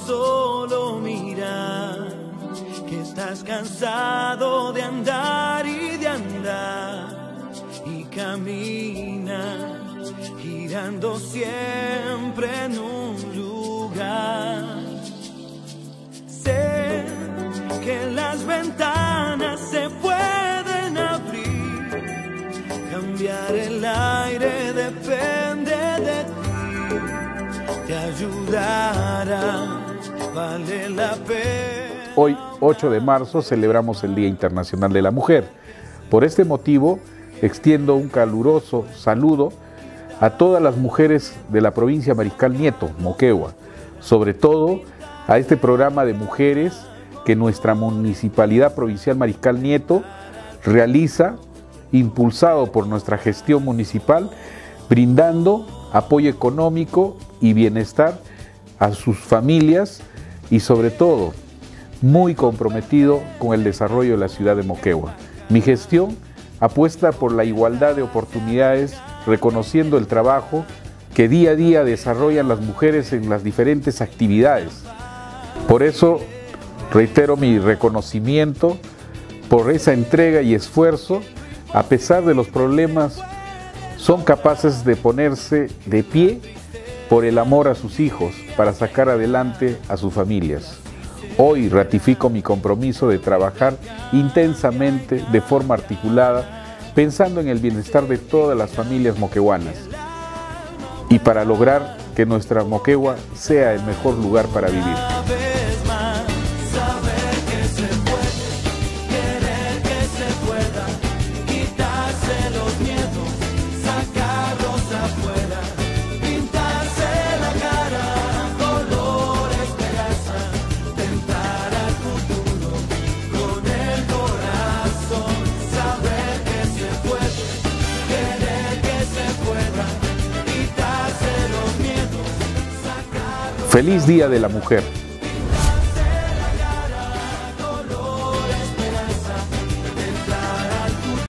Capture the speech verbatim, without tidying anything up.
solo mirar que estás cansado de andar y de andar y camina girando siempre en un lugar. Sé que las ventanas se pueden abrir, cambiar el aire depende de ti, te ayudará, vale la pena. Hoy, ocho de marzo, celebramos el Día Internacional de la Mujer. Por este motivo, extiendo un caluroso saludo a todas las mujeres de la provincia Mariscal Nieto, Moquegua, sobre todo a este programa de mujeres que nuestra Municipalidad Provincial Mariscal Nieto realiza, impulsado por nuestra gestión municipal, brindando apoyo económico y bienestar a sus familias y sobre todo muy comprometido con el desarrollo de la ciudad de Moquegua. Mi gestión apuesta por la igualdad de oportunidades, reconociendo el trabajo que día a día desarrollan las mujeres en las diferentes actividades. Por eso reitero mi reconocimiento por esa entrega y esfuerzo. A pesar de los problemas, son capaces de ponerse de pie por el amor a sus hijos para sacar adelante a sus familias. Hoy ratifico mi compromiso de trabajar intensamente, de forma articulada, pensando en el bienestar de todas las familias moqueguanas y para lograr que nuestra Moquegua sea el mejor lugar para vivir. Feliz Día de la Mujer.